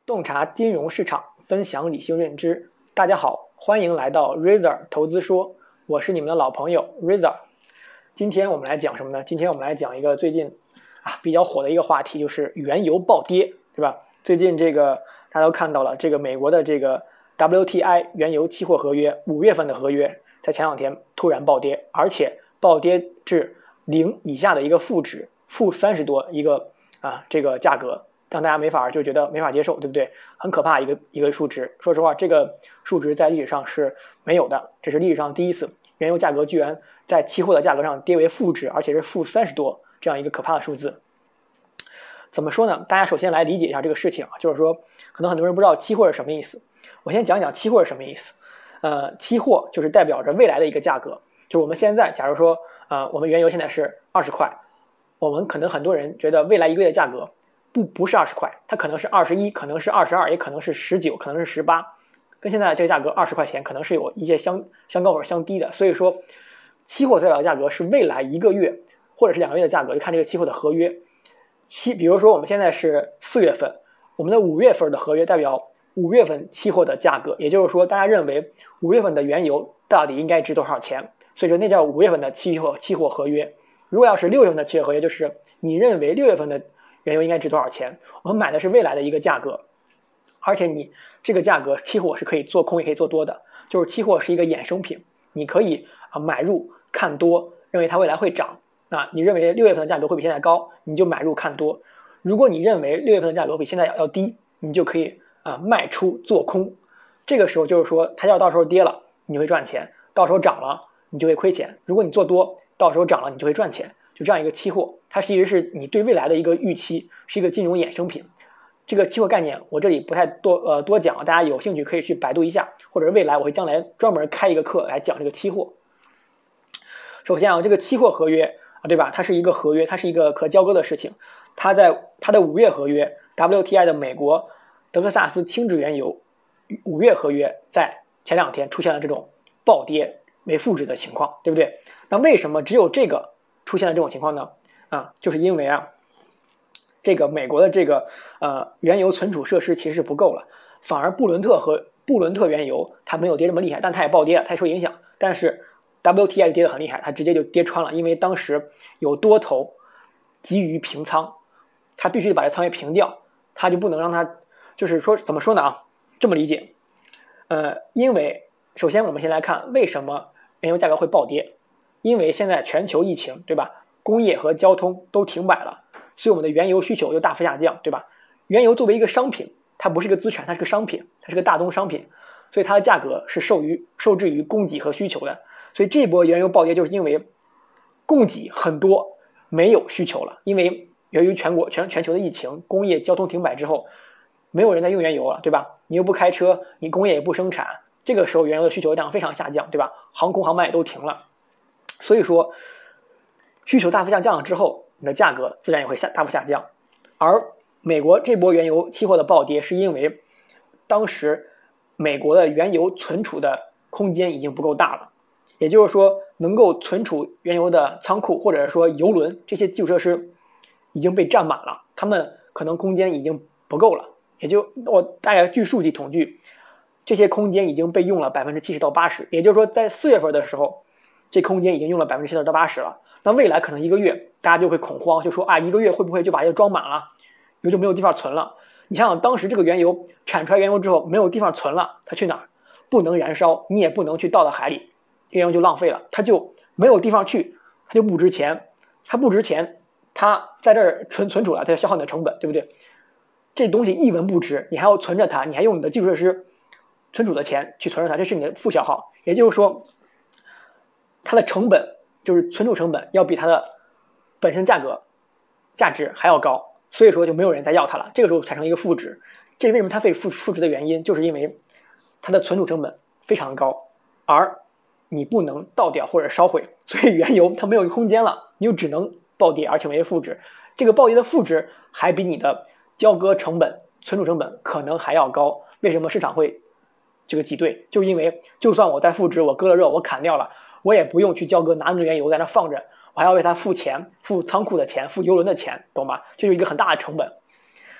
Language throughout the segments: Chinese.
洞察金融市场，分享理性认知。大家好，欢迎来到 Razer 投资说，我是你们的老朋友 Razer。今天我们来讲什么呢？今天我们来讲一个最近比较火的一个话题，就是原油暴跌，对吧？最近这个大家都看到了，这个美国的这个 WTI 原油期货合约5月份的合约，在前两天突然暴跌，而且暴跌至0以下的一个负值，负30多一个这个价格。让大家就觉得没法接受，对不对？很可怕一个数值。说实话，这个数值在历史上是没有的，这是历史上第一次，原油价格居然在期货的价格上跌为负值，而且是负30多这样一个可怕的数字。怎么说呢？大家首先来理解一下这个事情啊，就是说，可能很多人不知道期货是什么意思。我先讲讲期货是什么意思。期货就是代表着未来的一个价格，就是我们现在，假如说我们原油现在是20块，我们可能很多人觉得未来一个月的价格不是20块，它可能是21，可能是22，也可能是19，可能是18，跟现在这个价格20块钱可能是有一些相高或者相低的。所以说，期货代表的价格是未来一个月或者是2个月的价格，就看这个期货的合约。比如说我们现在是4月份，我们的5月份的合约代表5月份期货的价格，也就是说大家认为5月份的原油到底应该值多少钱，所以说那叫5月份的期货合约。如果要是6月份的期货合约，就是你认为6月份的原油应该值多少钱？我们买的是未来的一个价格，而且你这个价格期货是可以做空也可以做多的，就是期货是一个衍生品，你可以买入看多，认为它未来会涨。你认为6月份的价格会比现在高，你就买入看多；如果你认为6月份的价格比现在要低，你就可以卖出做空。这个时候就是说，它要到时候跌了，你会赚钱；到时候涨了，你就会亏钱。如果你做多，到时候涨了，你就会赚钱。就这样一个期货，它其实是你对未来的一个预期，是一个金融衍生品。这个期货概念我这里不太多讲，大家有兴趣可以去百度一下，或者未来我会将来专门开一个课来讲这个期货。首先这个期货合约对吧？它是一个合约，它是一个可交割的事情。它在它的5月合约 WTI 的美国德克萨斯轻质原油5月合约在前两天出现了这种暴跌为负值的情况，对不对？那为什么只有这个出现了这种情况呢？就是因为这个美国的这个原油存储设施其实是不够了，反而布伦特原油它没有跌这么厉害，但它也暴跌了，它也受影响。但是 WTI 跌得很厉害，它直接就跌穿了，因为当时有多头急于平仓，它必须把这仓位平掉，它就不能让它，就是说怎么说呢这么理解，因为首先我们先来看为什么原油价格会暴跌，因为现在全球疫情，对吧？工业和交通都停摆了，所以我们的原油需求就大幅下降，对吧？原油作为一个商品，它不是一个资产，它是个商品，它是个大宗商品，所以它的价格是受制于供给和需求的。所以这波原油暴跌就是因为供给很多，没有需求了，因为由于全球的疫情，工业交通停摆之后，没有人在用原油了，对吧？你又不开车，你工业也不生产，这个时候原油的需求量非常下降，对吧？航空航班也都停了，所以说需求大幅下降了之后，你的价格自然也会大幅下降。而美国这波原油期货的暴跌是因为当时美国的原油存储的空间已经不够大了，也就是说能够存储原油的仓库或者说油轮这些基础设施已经被占满了，他们可能空间已经不够了，我大概据数据统计，这些空间已经被用了70%到80%，也就是说在4月份的时候，这空间已经用了70%到80%了。那未来可能1个月大家就会恐慌，就说1个月会不会就把这装满了，油就没有地方存了。你想想当时这个原油产出来原油之后没有地方存了，它去哪儿？不能燃烧，你也不能去倒到海里，这原油就浪费了，它就没有地方去，它就不值钱，它不值钱，它在这儿存储了，它要消耗你的成本，对不对？这东西一文不值，你还要存着它，你还用你的基础设施存储的钱去存着它，这是你的负消耗。也就是说它的成本就是存储成本要比它的本身价值还要高，所以说就没有人再要它了，这个时候产生一个负值。这是为什么它会负值的原因，就是因为它的存储成本非常高，而你不能倒掉或者烧毁，所以原油它没有空间了，你就只能暴跌而且为负值。这个暴跌的负值还比你的交割成本、存储成本可能还要高。为什么市场会这个挤兑？就因为就算我在负值，我割了肉，我砍掉了，我也不用去交割，拿着原油在那放着，我还要为它付钱，付仓库的钱，付油轮的钱，懂吗？这就是一个很大的成本。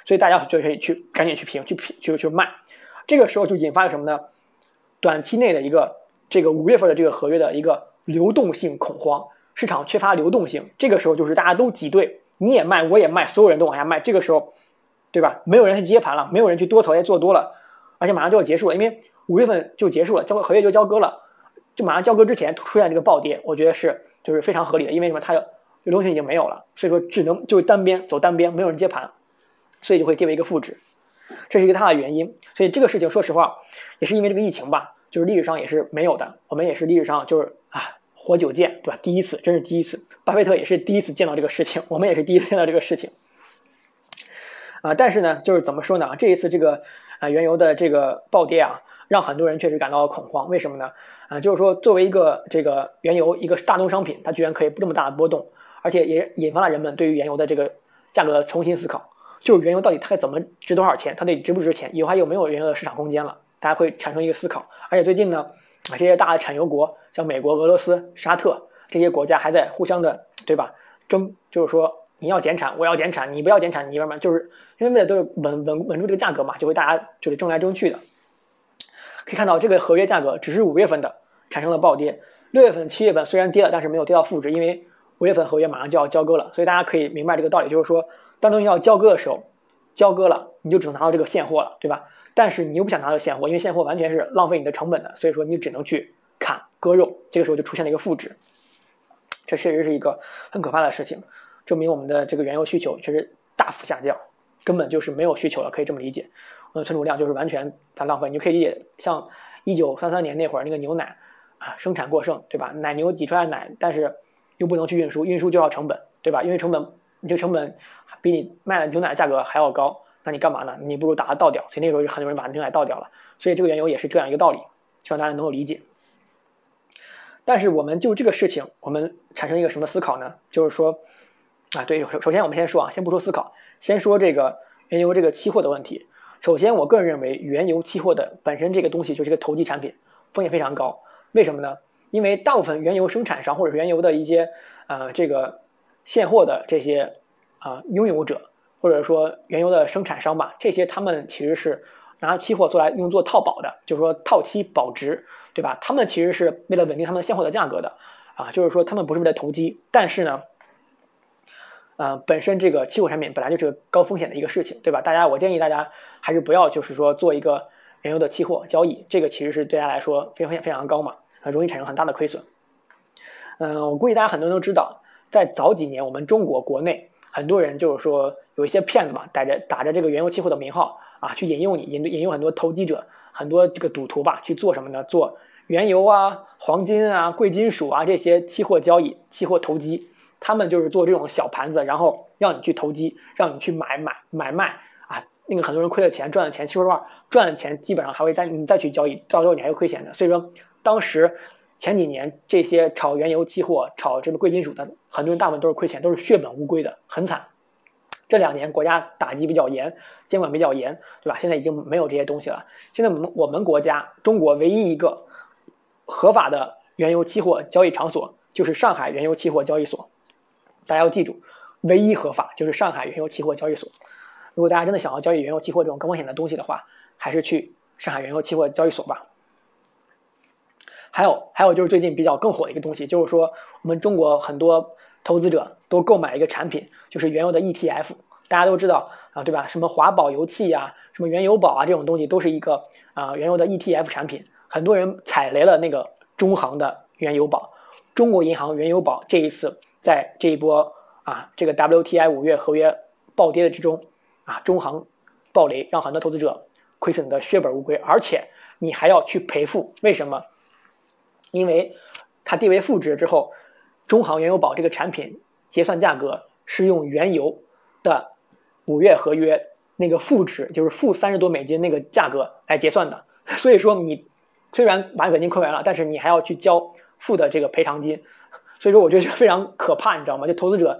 所以大家就可以赶紧去平去卖。这个时候就引发了什么呢？短期内的一个这个5月份的这个合约的一个流动性恐慌，市场缺乏流动性。这个时候就是大家都挤兑，你也卖我也卖，所有人都往下卖。这个时候，对吧？没有人去接盘了，没有人去多头也做多了，而且马上就要结束了，因为5月份就结束了，合约就交割了，就马上交割之前出现这个暴跌，我觉得就是非常合理的，因为什么？它的流动性已经没有了，所以说只能就单边走单边，没有人接盘，所以就会跌为一个负值，这是一个大的原因。所以这个事情说实话也是因为这个疫情吧，就是历史上也是没有的，我们也是历史上就是活久见，对吧？第一次，真是第一次，巴菲特也是第一次见到这个事情，我们也是第一次见到这个事情。但是呢，就是怎么说呢？这一次这个原油的这个暴跌啊，让很多人确实感到恐慌。为什么呢？就是说作为一个这个原油一个大宗商品，它居然可以这么大的波动，而且也引发了人们对于原油的这个价格的重新思考。就是原油到底它怎么值多少钱？它到底值不值钱？以后还有没有原油的市场空间了？大家会产生一个思考。而且最近呢，这些大的产油国，像美国、俄罗斯、沙特这些国家还在互相的，对吧？争，就是说你要减产，我要减产，你不要减产，你慢慢就是因为为了都是稳住这个价格嘛，就会大家就是争来争去的。可以看到这个合约价格只是5月份的产生了暴跌，6月份、7月份虽然跌了，但是没有跌到负值，因为5月份合约马上就要交割了，所以大家可以明白这个道理，就是说当东西要交割的时候，交割了你就只能拿到这个现货了，对吧？但是你又不想拿到现货，因为现货完全是浪费你的成本的，所以说你只能去砍割肉，这个时候就出现了一个负值，这确实是一个很可怕的事情，证明我们的这个原油需求确实大幅下降，根本就是没有需求了，可以这么理解。存储量就是完全在浪费，你就可以理解像1933年那会儿那个牛奶生产过剩，对吧？奶牛挤出来的奶，但是又不能去运输就要成本，对吧？因为你这个成本比你卖的牛奶价格还要高，那你干嘛呢？你不如把它倒掉。所以那时候很多人把牛奶倒掉了，所以这个原油也是这样一个道理，希望大家能够理解。但是我们就这个事情，我们产生一个什么思考呢？就是说对，首先我们先说先不说思考，先说这个原油这个期货的问题。首先，我个人认为原油期货的本身这个东西就是个投机产品，风险非常高。为什么呢？因为大部分原油生产商或者是原油的一些这个现货的这些拥有者，或者说原油的生产商吧，这些他们其实是拿期货用作套保的，就是说套期保值，对吧？他们其实是为了稳定他们现货的价格的就是说他们不是为了投机，但是呢。本身这个期货产品本来就是个高风险的一个事情，对吧？我建议大家还是不要就是说做一个原油的期货交易，这个其实是对大家来说风险非常高嘛，容易产生很大的亏损。我估计大家很多人都知道，在早几年我们中国国内很多人就是说有一些骗子嘛，打着这个原油期货的名号去引诱很多投机者，很多这个赌徒吧去做什么呢？做原油黄金贵金属这些期货交易、期货投机。他们就是做这种小盘子，然后让你去投机，让你去买卖那个很多人亏了钱赚了钱，说实话赚了钱基本上还会你再去交易，到时候你还会亏钱的。所以说当时前几年这些炒原油期货、炒这个贵金属的，很多人大部分都是亏钱，都是血本无归的，很惨。这2年国家打击比较严，监管比较严，对吧？现在已经没有这些东西了。现在我们国家中国唯一一个合法的原油期货交易场所就是上海原油期货交易所。大家要记住，唯一合法就是上海原油期货交易所。如果大家真的想要交易原油期货这种高风险的东西的话，还是去上海原油期货交易所吧。还有就是最近比较更火的一个东西，就是说我们中国很多投资者都购买一个产品，就是原油的 ETF。大家都知道对吧？什么华宝油气什么原油宝这种东西都是一个原油的 ETF 产品。很多人踩雷了那个中航的原油宝，中国银行原油宝这一次。在这一波这个 WTI 5月合约暴跌的之中中航暴雷，让很多投资者亏损的血本无归，而且你还要去赔付。为什么？因为它跌为负值之后，中航原油宝这个产品结算价格是用原油的5月合约那个负值，就是负30多美金那个价格来结算的。所以说你虽然把本金亏完了，但是你还要去交负的这个赔偿金。所以说我觉得非常可怕，你知道吗？就投资者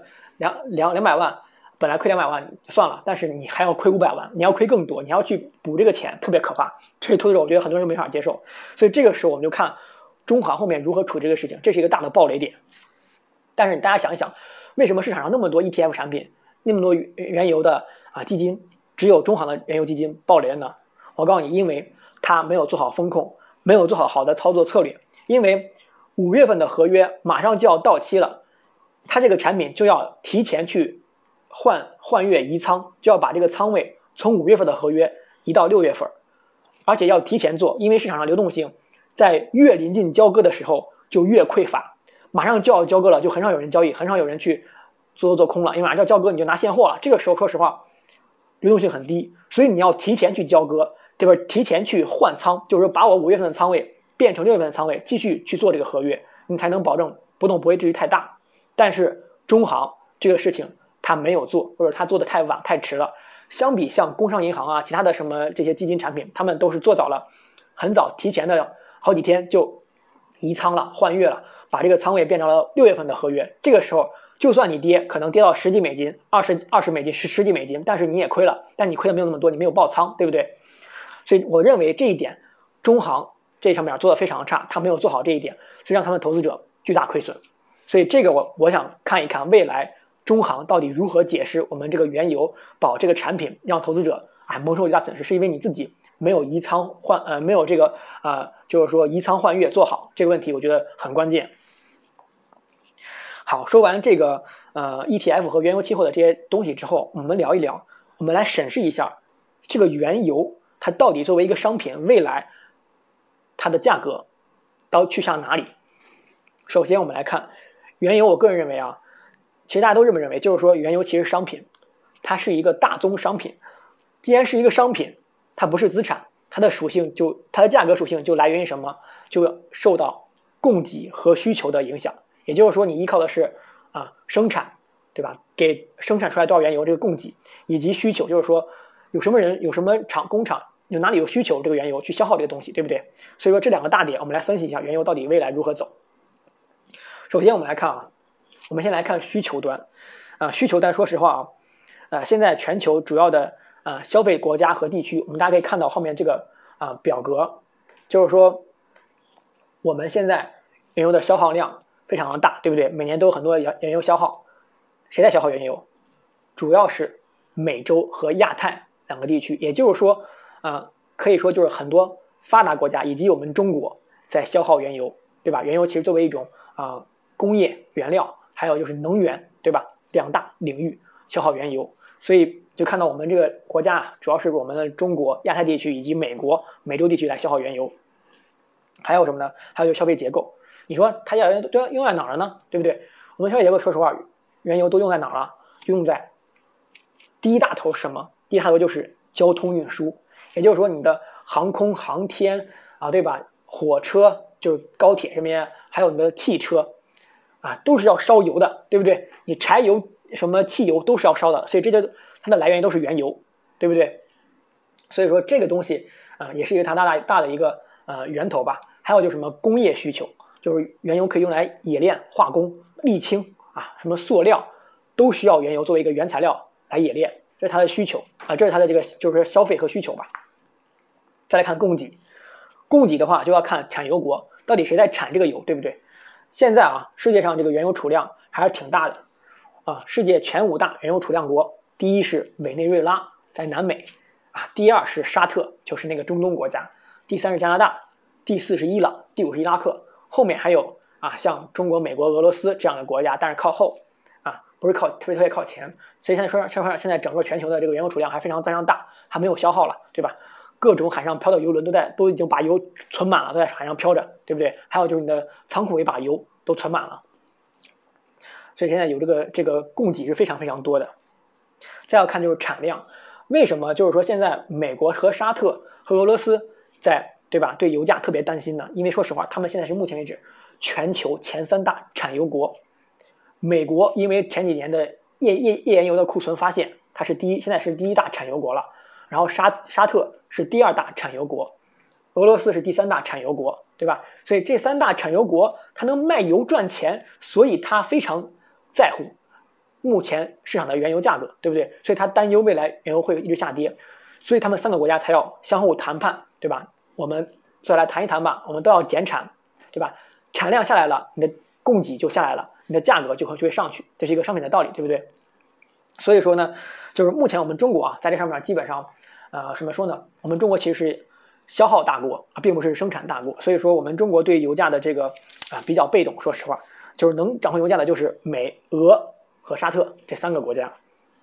200万，本来亏200万算了，但是你还要亏500万，你要亏更多，你要去补这个钱，特别可怕。这是投资者我觉得很多人没法接受。所以这个时候我们就看中航后面如何处这个事情，这是一个大的暴雷点。但是大家想一想，为什么市场上那么多 ETF 产品，那么多原油的基金， 只有中行的原油基金暴雷了呢？我告诉你，因为它没有做好风控，没有做好的操作策略。因为5月份的合约马上就要到期了，它这个产品就要提前去换月移仓，就要把这个仓位从5月份的合约移到6月份，而且要提前做，因为市场上流动性在越临近交割的时候就越匮乏，马上就要交割了，就很少有人交易，很少有人去做空了，因为马上要交割你就拿现货了，这个时候说实话流动性很低，所以你要提前去交割，对吧？提前去换仓，就是说把我5月份的仓位变成6月份的仓位，继续去做这个合约，你才能保证波动不会至于太大。但是中行这个事情他没有做，或者他做的太晚太迟了。相比像工商银行啊，其他的什么这些基金产品，他们都是做早了，很早提前的好几天就移仓了，换月了，把这个仓位变成了6月份的合约。这个时候就算你跌，可能跌到10几美金、20美金、10几美金，但是你也亏了，但你亏的没有那么多，你没有爆仓，对不对？所以我认为这一点，中行这上面做的非常差，他没有做好这一点，所以让他们投资者巨大亏损。所以这个我想看一看未来中行到底如何解释我们这个原油宝这个产品让投资者蒙受巨大损失，是因为你自己没有移仓没有这个就是说移仓换月做好这个问题，我觉得很关键。好，说完这个ETF 和原油期货的这些东西之后，我们聊一聊，我们来审视一下这个原油它到底作为一个商品，未来它的价格到去向哪里。首先我们来看原油，我个人认为其实大家都这么认为，就是说原油其实商品，它是一个大宗商品。既然是一个商品，它不是资产，它的价格属性就来源于什么？就受到供给和需求的影响。也就是说，你依靠的是生产，对吧？给生产出来多少原油这个供给，以及需求，就是说有什么人、有什么工厂，有哪里有需求这个原油去消耗这个东西，对不对？所以说这两个大点，我们来分析一下原油到底未来如何走。首先我们来看我们先来看需求端需求端说实话现在全球主要的消费国家和地区，我们大家可以看到后面这个表格，就是说我们现在原油的消耗量非常的大，对不对？每年都有很多原油消耗，谁在消耗原油？主要是美洲和亚太两个地区，也就是说可以说就是很多发达国家以及我们中国在消耗原油，对吧？原油其实作为一种工业原料，还有就是能源，对吧？两大领域消耗原油，所以就看到我们这个国家主要是我们的中国、亚太地区以及美国、美洲地区来消耗原油。还有什么呢？还有就是消费结构。你说它要用在哪儿了呢？对不对？我们消费结构说实话，原油都用在哪儿了？就用在第一大头是什么？第一大头就是交通运输，也就是说你的航空航天对吧？火车就是高铁这边，还有你的汽车都是要烧油的，对不对？你柴油什么汽油都是要烧的，所以这就它的来源都是原油，对不对？所以说这个东西也是一个它大的一个源头吧。还有就是什么工业需求，就是原油可以用来冶炼、化工、沥青什么塑料都需要原油作为一个原材料来冶炼，这是它的需求这是它的这个就是消费和需求吧。再来看供给，供给的话就要看产油国到底谁在产这个油，对不对？现在世界上这个原油储量还是挺大的世界前5大原油储量国，第一是委内瑞拉在南美第二是沙特，就是那个中东国家，第3是加拿大，第4是伊朗，第5是伊拉克，后面还有像中国、美国、俄罗斯这样的国家，但是靠后不是特别靠前。所以现在整个全球的这个原油储量还非常非常大，还没有消耗了，对吧？各种海上漂的油轮都已经把油存满了，都在海上漂着，对不对？还有就是你的仓库也把油都存满了，所以现在有这个供给是非常非常多的。再要看就是产量，为什么就是说现在美国和沙特和俄罗斯对吧对油价特别担心呢？因为说实话，他们现在是目前为止全球前3大产油国。美国因为前几年的页岩油的库存发现，它是现在是第1大产油国了。然后沙特是第2大产油国，俄罗斯是第3大产油国，对吧？所以这3大产油国它能卖油赚钱，所以它非常在乎目前市场的原油价格，对不对？所以它担忧未来原油会一直下跌，所以他们3个国家才要相互谈判，对吧？我们再来谈一谈吧，我们都要减产，对吧？产量下来了，你的供给就下来了，你的价格就会上去，这是一个商品的道理，对不对？ 所以说呢，就是目前我们中国啊，在这上面基本上，怎么说呢？我们中国其实是消耗大国啊，并不是生产大国。所以说，我们中国对油价的这个比较被动。说实话，就是能掌控油价的就是美、俄和沙特这3个国家。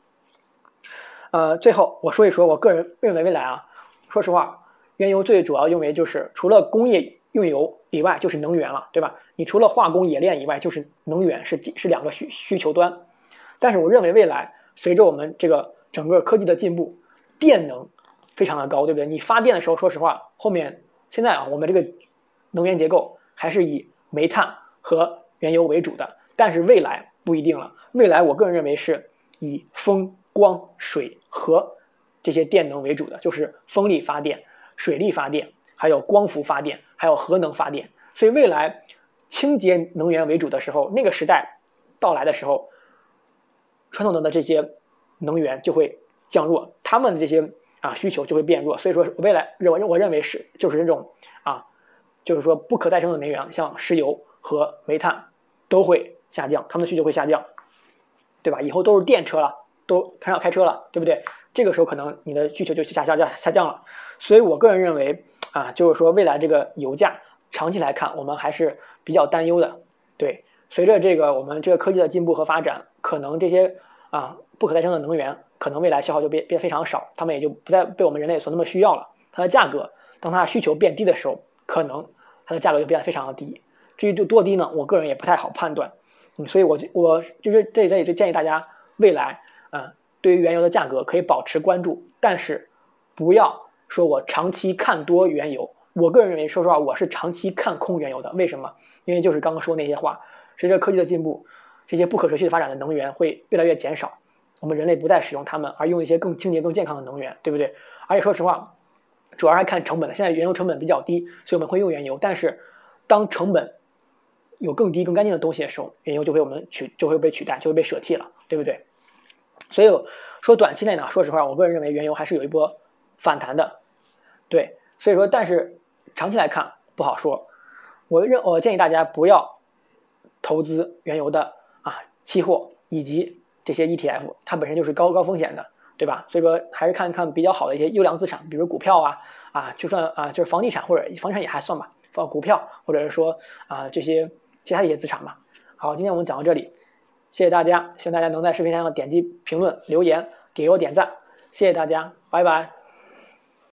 最后我说一说，我个人认为未来啊，说实话，原油最主要用为就是除了工业用油以外，就是能源了，对吧？你除了化工冶炼以外，就是能源是2个需求端。但是我认为未来随着我们这个整个科技的进步，电能非常的高，对不对？你发电的时候，说实话，后面现在啊，我们这个能源结构还是以煤炭和原油为主的，但是未来不一定了。未来我个人认为是以风、光、水、核这些电能为主的，就是风力发电、水力发电，还有光伏发电，还有核能发电。所以未来清洁能源为主的时候，那个时代到来的时候，传统的这些能源就会降弱，他们的这些需求就会变弱。所以说未来我认为就是这种就是说不可再生的能源，像石油和煤炭都会下降，他们的需求会下降，对吧？以后都是电车了，都很少开车了，对不对？这个时候可能你的需求就下降了。所以我个人认为就是说未来这个油价长期来看，我们还是比较担忧的。对，随着这个我们这个科技的进步和发展，可能这些不可再生的能源可能未来消耗就变非常少，他们也就不再被我们人类所那么需要了。它的价格，当它的需求变低的时候，可能它的价格就变得非常的低。至于多低呢，我个人也不太好判断。所以我就是这里就建议大家未来对于原油的价格可以保持关注，但是不要说我长期看多原油。我个人认为，说实话，我是长期看空原油的。为什么？因为就是刚刚说那些话，随着科技的进步，这些不可持续的发展的能源会越来越减少，我们人类不再使用它们，而用一些更清洁、更健康的能源，对不对？而且说实话，主要是看成本的。现在原油成本比较低，所以我们会用原油。但是当成本有更低、更干净的东西的时候，原油就会被取代，就会被舍弃了，对不对？所以说短期内呢，说实话，我个人认为原油还是有一波反弹的，对。所以说，但是长期来看不好说。我建议大家不要投资原油的期货以及这些 ETF， 它本身就是高风险的，对吧？所以说还是看看比较好的一些优良资产，比如股票就算就是房地产或者房地产也还算吧，股票或者是说这些其他一些资产吧。好，今天我们讲到这里，谢谢大家，希望大家能在视频上点击评论、留言、给我点赞，谢谢大家，拜拜。